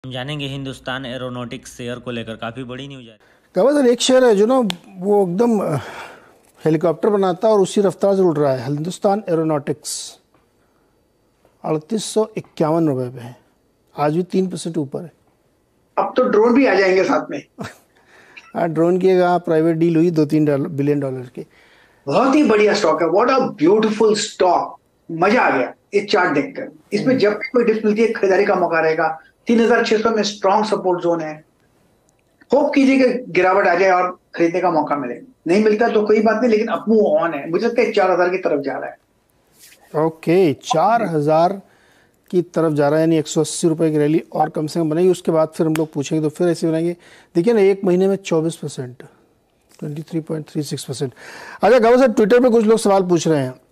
हम जानेंगे Hindustan aeronautics share को लेकर काफ़ी बड़ी न्यूज है। कहा सर, एक शेयर है जो ना वो एकदम हेलीकॉप्टर बनाता है और उसी रफ्तार से उड़ रहा है। हिंदुस्तान एरोनॉटिक्स 3851 रुपये पे है, आज भी 3% ऊपर है। अब तो ड्रोन भी आ जाएंगे साथ में। हाँ, ड्रोन की प्राइवेट डील हुई $2-3 बिलियन की। बहुत ही बढ़िया स्टॉक है। What a beautiful stock. मजा आ गया ये चार्ट देखकर। इसमें जब भी कोई डिप मिलती है खरीदारी का मौका रहेगा। 3600 में स्ट्रॉन्ग सपोर्ट जोन है। होप कीजिए कि गिरावट आ जाए और खरीदने का मौका मिले। नहीं मिलता तो कोई बात नहीं, लेकिन अब मूव ऑन है। मुझे लगता है 4000 की तरफ जा रहा है। ओके, 4000 की तरफ जा रहा है, यानी 180 रुपये की रैली और कम से कम बनेगी। उसके बाद फिर हम लोग पूछेंगे तो फिर ऐसे बनाएंगे। देखिए ना, एक महीने में 24%, 23.36%। अच्छा गाँव सर, ट्विटर पे कुछ लोग सवाल पूछ रहे हैं